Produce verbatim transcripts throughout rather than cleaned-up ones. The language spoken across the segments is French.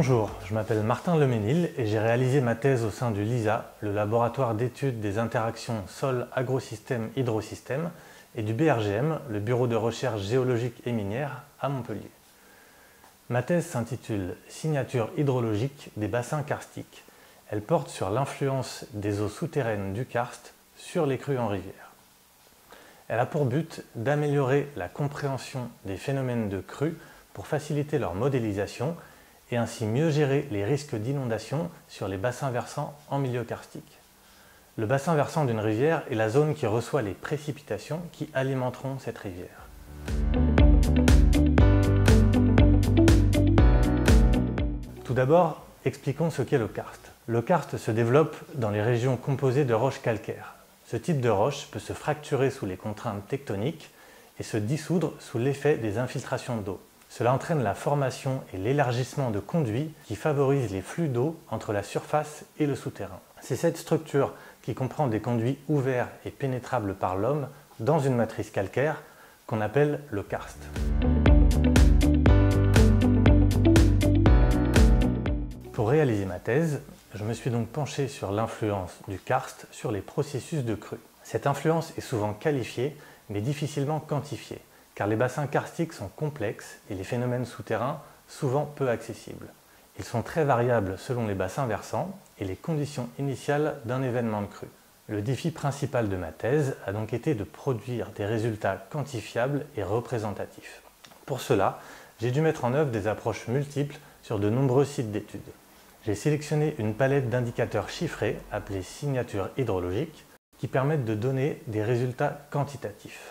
Bonjour, je m'appelle Martin Leménil et j'ai réalisé ma thèse au sein du LISA, le laboratoire d'études des interactions sol-agrosystème-hydrosystème, et du B R G M, le bureau de recherche géologique et minière, à Montpellier. Ma thèse s'intitule « Signature hydrologique des bassins karstiques ». Elle porte sur l'influence des eaux souterraines du karst sur les crues en rivière. Elle a pour but d'améliorer la compréhension des phénomènes de crues pour faciliter leur modélisation et ainsi mieux gérer les risques d'inondation sur les bassins versants en milieu karstique. Le bassin versant d'une rivière est la zone qui reçoit les précipitations qui alimenteront cette rivière. Tout d'abord, expliquons ce qu'est le karst. Le karst se développe dans les régions composées de roches calcaires. Ce type de roche peut se fracturer sous les contraintes tectoniques et se dissoudre sous l'effet des infiltrations d'eau. Cela entraîne la formation et l'élargissement de conduits qui favorisent les flux d'eau entre la surface et le souterrain. C'est cette structure qui comprend des conduits ouverts et pénétrables par l'homme dans une matrice calcaire qu'on appelle le karst. Pour réaliser ma thèse, je me suis donc penché sur l'influence du karst sur les processus de crue. Cette influence est souvent qualifiée mais difficilement quantifiée, car les bassins karstiques sont complexes et les phénomènes souterrains souvent peu accessibles. Ils sont très variables selon les bassins versants et les conditions initiales d'un événement de crue. Le défi principal de ma thèse a donc été de produire des résultats quantifiables et représentatifs. Pour cela, j'ai dû mettre en œuvre des approches multiples sur de nombreux sites d'études. J'ai sélectionné une palette d'indicateurs chiffrés appelés signatures hydrologiques qui permettent de donner des résultats quantitatifs.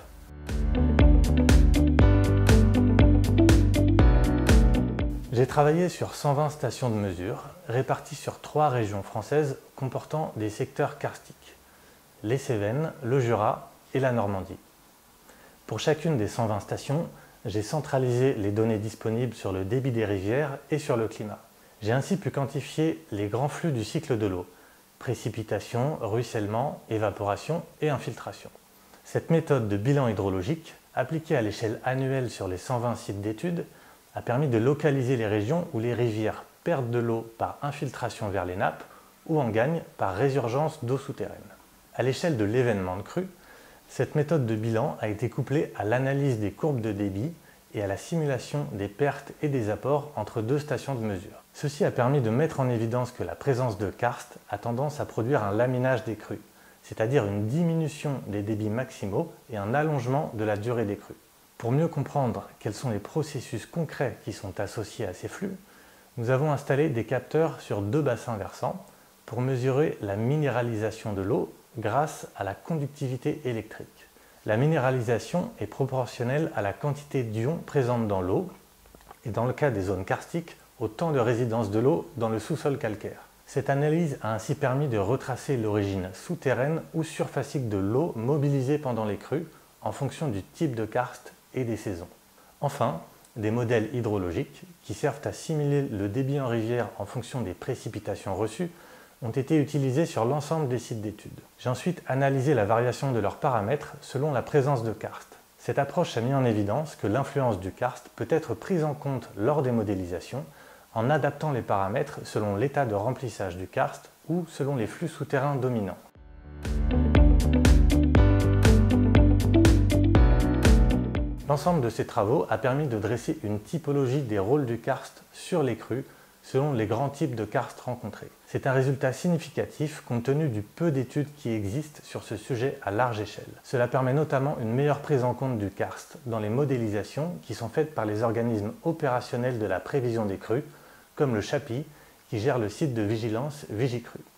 J'ai travaillé sur cent vingt stations de mesure, réparties sur trois régions françaises comportant des secteurs karstiques, les Cévennes, le Jura et la Normandie. Pour chacune des cent vingt stations, j'ai centralisé les données disponibles sur le débit des rivières et sur le climat. J'ai ainsi pu quantifier les grands flux du cycle de l'eau, précipitation, ruissellement, évaporation et infiltration. Cette méthode de bilan hydrologique, appliquée à l'échelle annuelle sur les cent vingt sites d'études, a permis de localiser les régions où les rivières perdent de l'eau par infiltration vers les nappes ou en gagnent par résurgence d'eau souterraine. À l'échelle de l'événement de crue, cette méthode de bilan a été couplée à l'analyse des courbes de débit et à la simulation des pertes et des apports entre deux stations de mesure. Ceci a permis de mettre en évidence que la présence de karst a tendance à produire un laminage des crues, c'est-à-dire une diminution des débits maximaux et un allongement de la durée des crues. Pour mieux comprendre quels sont les processus concrets qui sont associés à ces flux, nous avons installé des capteurs sur deux bassins versants pour mesurer la minéralisation de l'eau grâce à la conductivité électrique. La minéralisation est proportionnelle à la quantité d'ions présentes dans l'eau et dans le cas des zones karstiques, au temps de résidence de l'eau dans le sous-sol calcaire. Cette analyse a ainsi permis de retracer l'origine souterraine ou surfacique de l'eau mobilisée pendant les crues en fonction du type de karst et des saisons. Enfin, des modèles hydrologiques qui servent à simuler le débit en rivière en fonction des précipitations reçues ont été utilisés sur l'ensemble des sites d'études. J'ai ensuite analysé la variation de leurs paramètres selon la présence de karst. Cette approche a mis en évidence que l'influence du karst peut être prise en compte lors des modélisations en adaptant les paramètres selon l'état de remplissage du karst ou selon les flux souterrains dominants. L'ensemble de ces travaux a permis de dresser une typologie des rôles du karst sur les crues selon les grands types de karst rencontrés. C'est un résultat significatif compte tenu du peu d'études qui existent sur ce sujet à large échelle. Cela permet notamment une meilleure prise en compte du karst dans les modélisations qui sont faites par les organismes opérationnels de la prévision des crues, comme le CHAPI, qui gère le site de vigilance Vigicrues.